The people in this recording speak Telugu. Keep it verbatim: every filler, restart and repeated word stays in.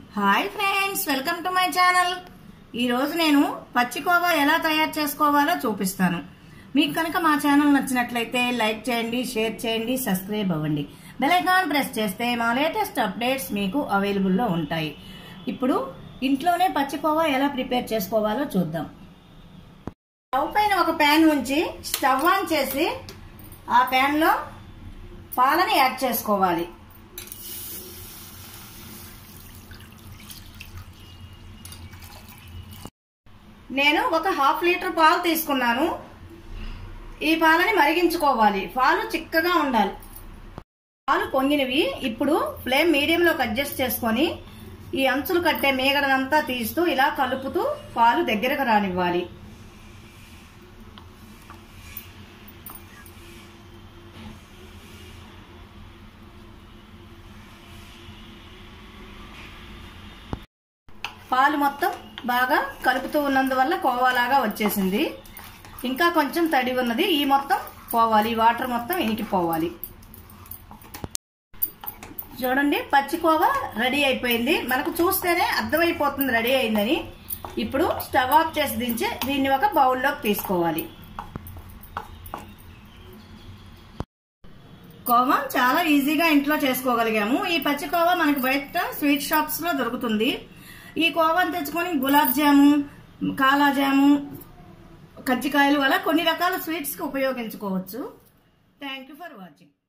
Hi friends, welcome to my channel. ఈ రోజు నేను పచ్చి కోవా ఎలా తయారు చేసుకోవాలో చూపిస్తాను. మీకు కనుక మా ఛానల్ నచ్చినట్లయితే లైక్ చేయండి, షేర్ చేయండి, సబ్స్క్రైబ్ అవ్వండి. బెల్ ఐకాన్ ప్రెస్ చేస్తే మా లేటెస్ట్ అప్డేట్స్ మీకు అవైలబుల్లో ఉంటాయి. ఇప్పుడు ఇంట్లోనే పచ్చి కోవా ఎలా ప్రిపేర్ చేసుకోవాలో చూద్దాం. స్టవ్ పైన ఒక ప్యాన్ ఉంచి స్టవ్ ఆన్ చేసి ఆ ప్యాన్ లో పాలని యాడ్ చేసుకోవాలి. నేను ఒక హాఫ్ లీటర్ పాలు తీసుకున్నాను. ఈ పాలని మరిగించుకోవాలి. పాలు చిక్కగా ఉండాలి. పాలు పొంగినవి. ఇప్పుడు ఫ్లేమ్ మీడియంలోకి అడ్జస్ట్ చేసుకొని ఈ అంచులు కట్టే మీగడనంతా తీస్తూ ఇలా కలుపుతూ పాలు దగ్గరకు రానివ్వాలి. పాలు మొత్తం బాగా కలుపుతూ ఉన్నందువల్ల కోవాలాగా వచ్చేసింది. ఇంకా కొంచెం తడి ఉన్నది. ఈ మొత్తం పోవాలి, వాటర్ మొత్తం ఇనికిపోవాలి. చూడండి, పచ్చి కోవా రెడీ అయిపోయింది. మనకు చూస్తేనే అర్థమైపోతుంది రెడీ అయిందని. ఇప్పుడు స్టవ్ ఆఫ్ చేసి దించి దీన్ని ఒక బౌల్లోకి తీసుకోవాలి. కోవా చాలా ఈజీగా ఇంట్లో చేసుకోగలిగాము. ఈ పచ్చి కోవా మనకు బయట స్వీట్ షాప్స్ లో దొరుకుతుంది. ఈ కోవాను తెచ్చుకొని గులాబ్ జాము, కాలా జాము, కజ్జికాయలు అలా కొన్ని రకాల స్వీట్స్ కి ఉపయోగించుకోవచ్చు. Thank you for watching.